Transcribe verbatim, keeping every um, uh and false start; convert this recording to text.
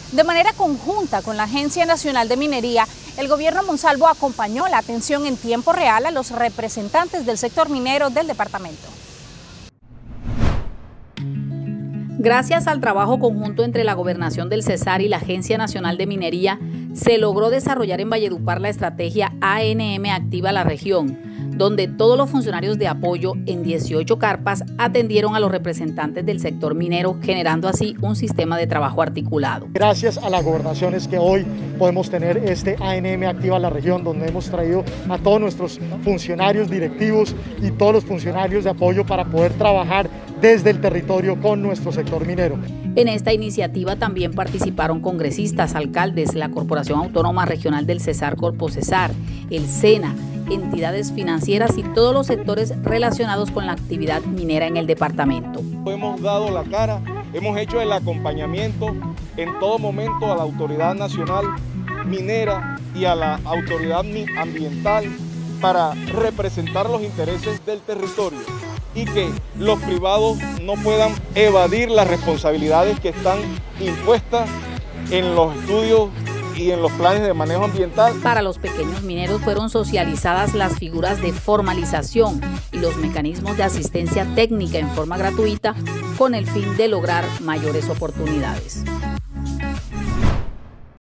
De manera conjunta con la Agencia Nacional de Minería, el gobierno Monsalvo acompañó la atención en tiempo real a los representantes del sector minero del departamento. Gracias al trabajo conjunto entre la Gobernación del Cesar y la Agencia Nacional de Minería, se logró desarrollar en Valledupar la estrategia A N M Activa la Región, donde todos los funcionarios de apoyo en dieciocho carpas atendieron a los representantes del sector minero, generando así un sistema de trabajo articulado. Gracias a la gobernación es que hoy podemos tener este A N M Activa la Región, donde hemos traído a todos nuestros funcionarios directivos y todos los funcionarios de apoyo para poder trabajar desde el territorio con nuestro sector minero. En esta iniciativa también participaron congresistas, alcaldes, la Corporación Autónoma Regional del Cesar, Corpocesar, el SENA, entidades financieras y todos los sectores relacionados con la actividad minera en el departamento. Hemos dado la cara, hemos hecho el acompañamiento en todo momento a la Autoridad Nacional Minera y a la Autoridad Ambiental para representar los intereses del territorio y que los privados no puedan evadir las responsabilidades que están impuestas en los estudios y en los planes de manejo ambiental. Para los pequeños mineros fueron socializadas las figuras de formalización y los mecanismos de asistencia técnica en forma gratuita con el fin de lograr mayores oportunidades.